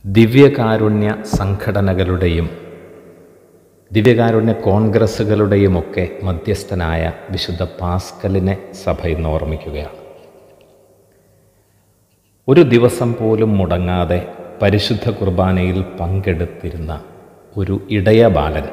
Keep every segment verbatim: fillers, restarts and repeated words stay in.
ദിവ്യകാരുണ്യ സംഘടനകളുടെയും ദിവ്യകാരുണ്യ കോൺഗ്രസ്സുകളുടെയുമൊക്കെ മധ്യസ്ഥനായ വിശുദ്ധ പാസ്കലിനെ സഭ ഇന്ന് ഓർമ്മിക്കുകയാണ്. ഒരു ദിവസം പോലും മുടങ്ങാതെ പരിശുദ്ധ കുർബാനയിൽ പങ്കെടുത്തിരുന്ന ഒരു ഇടയ ബാലൻ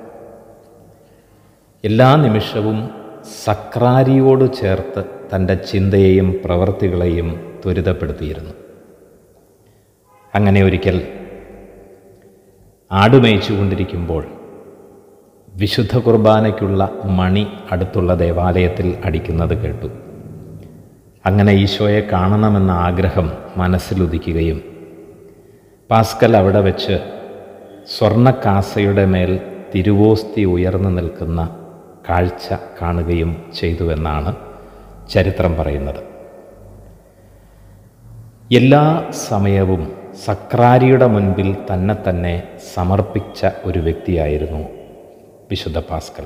എല്ലാ നിമിഷവും സക്രാരിയോട് ചേർത്ത് തൻ്റെ ചിന്തയെയും പ്രവൃത്തികളെയും ത്വരിതപ്പെടുത്തിയിരുന്നു. അങ്ങനെ ഒരിക്കൽ ആടുമേയിച്ചു കൊണ്ടിരിക്കുമ്പോൾ വിശുദ്ധ കുർബാനയ്ക്കുള്ള മണി അടുത്തുള്ള ദേവാലയത്തിൽ അടിക്കുന്നത് കേട്ടു. അങ്ങനെ ഈശോയെ കാണണമെന്ന ആഗ്രഹം മനസ്സിലുദിക്കുകയും പാസ്കൽ അവിടെ വെച്ച് സ്വർണ്ണക്കാസയുടെ മേൽ തിരുവോസ്തി ഉയർന്നു നിൽക്കുന്ന കാഴ്ച കാണുകയും ചെയ്തുവെന്നാണ് ചരിത്രം പറയുന്നത്. എല്ലാ സമയവും സക്രാരിയുടെ മുൻപിൽ തന്നെ തന്നെ സമർപ്പിച്ച ഒരു വ്യക്തിയായിരുന്നു വിശുദ്ധ പാസ്കൽ.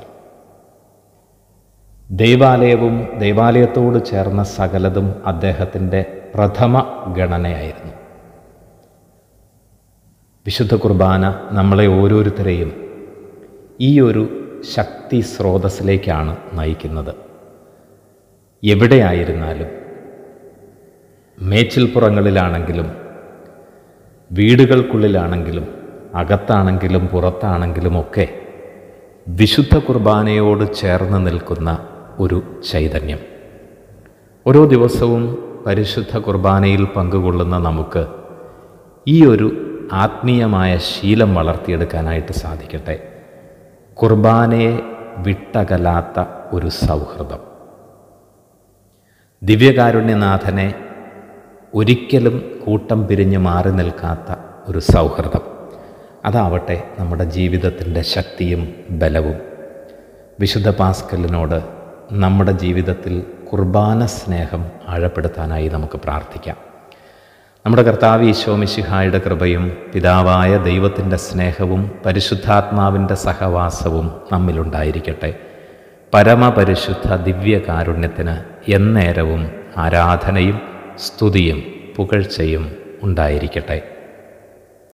ദൈവാലയവും ദൈവാലയത്തോട് ചേർന്ന സകലതും അദ്ദേഹത്തിൻ്റെ പ്രഥമ ഗണനയായിരുന്നു. വിശുദ്ധ കുർബാന നമ്മളെ ഓരോരുത്തരെയും ഈ ഒരു ശക്തി സ്രോതസ്സിലേക്കാണ് നയിക്കുന്നത്. എവിടെയായിരുന്നാലും, മേച്ചിൽപ്പുറങ്ങളിലാണെങ്കിലും വീടുകൾക്കുള്ളിലാണെങ്കിലും അകത്താണെങ്കിലും പുറത്താണെങ്കിലുമൊക്കെ വിശുദ്ധ കുർബാനയോട് ചേർന്ന് നിൽക്കുന്ന ഒരു ചൈതന്യം. ഓരോ ദിവസവും പരിശുദ്ധ കുർബാനയിൽ പങ്കുകൊള്ളുന്ന നമുക്ക് ഈ ഒരു ആത്മീയമായ ശീലം വളർത്തിയെടുക്കാനായിട്ട് സാധിക്കട്ടെ. കുർബാനയെ വിട്ടകലാത്ത ഒരു സൗഹൃദം, ദിവ്യകാരുണ്യനാഥനെ ഒരിക്കലും കൂട്ടം പിരിഞ്ഞ് മാറി നിൽക്കാത്ത ഒരു സൗഹൃദം, അതാവട്ടെ നമ്മുടെ ജീവിതത്തിൻ്റെ ശക്തിയും ബലവും. വിശുദ്ധ പാസ്കലിനോട് നമ്മുടെ ജീവിതത്തിൽ കുർബാന സ്നേഹം ആഴപ്പെടുത്താനായി നമുക്ക് പ്രാർത്ഥിക്കാം. നമ്മുടെ കർത്താവ് ഈശോ മിശിഹായുടെ കൃപയും പിതാവായ ദൈവത്തിൻ്റെ സ്നേഹവും പരിശുദ്ധാത്മാവിൻ്റെ സഹവാസവും നമ്മിലുണ്ടായിരിക്കട്ടെ. പരമപരിശുദ്ധ ദിവ്യകാരുണ്യത്തിന് എന്നേരവും ആരാധനയും സ്തുതിയും പുകഴ്ചയും ഉണ്ടായിരിക്കട്ടെ.